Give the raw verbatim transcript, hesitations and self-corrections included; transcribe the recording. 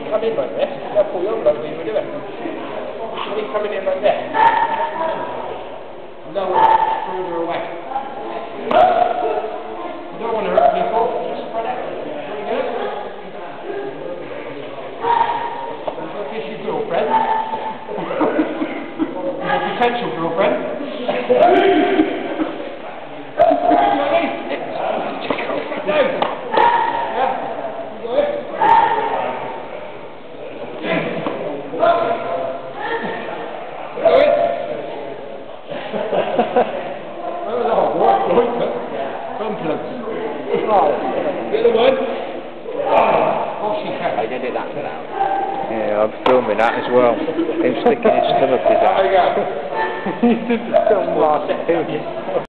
come in like this, they'll pull you over like we were doing. You keep coming in like this. Lower, further away. You don't want to hurt people, just spread out. Pretty good. Don't kiss your girlfriend. Your potential girlfriend. Yeah, I'm filming that as well. Him sticking his thumb up his ass. There you go. He did the film last